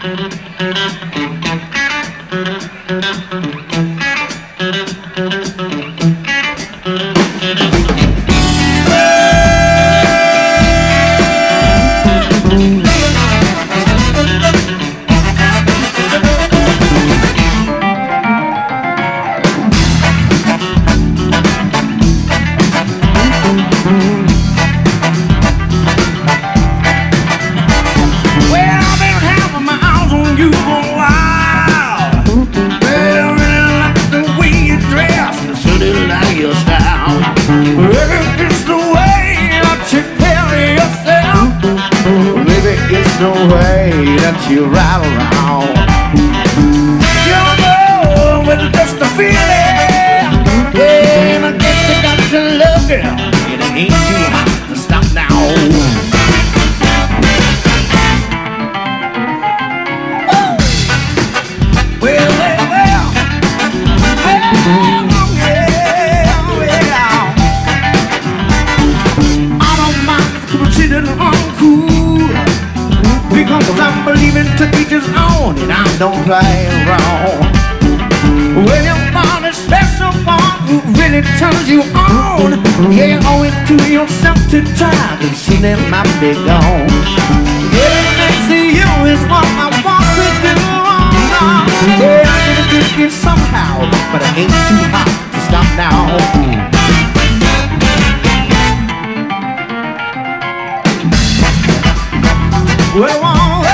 The way that you ride around, you know, with just a feeling. And I guess you got to love, girl. It ain't too hot to stop now. Well, well, well, I don't mind considering uncool. Because I'm believing to each his own, and I don't play wrong. When you find a special one who really turns you on, yeah, you owe it to yourself to try to see them might be gone. Getting next to you is what I want to do. Yeah, I need to do it somehow, but it ain't too hot to stop now. Well,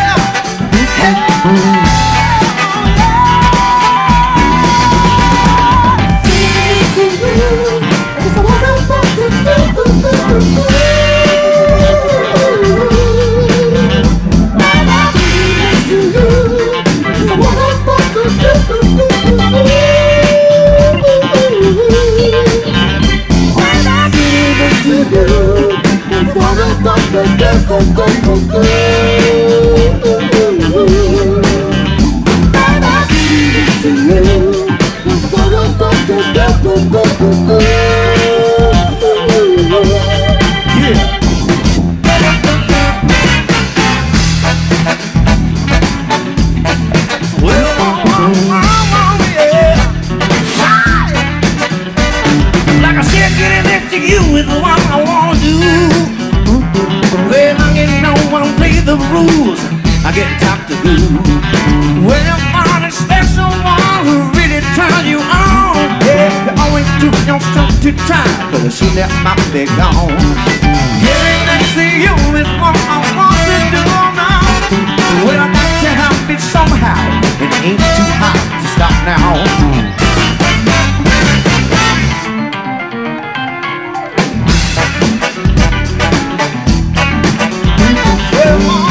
like I said, getting next to you is what I wanna do. Well, I get no one play the rules. I get top to do. When you find a special one who really turns you on, yeah, you always do yourself to try, but I see that might be gone. Getting next to you is what I want to do now. Well, I got to help it somehow. It ain't too hot to stop now. Come on.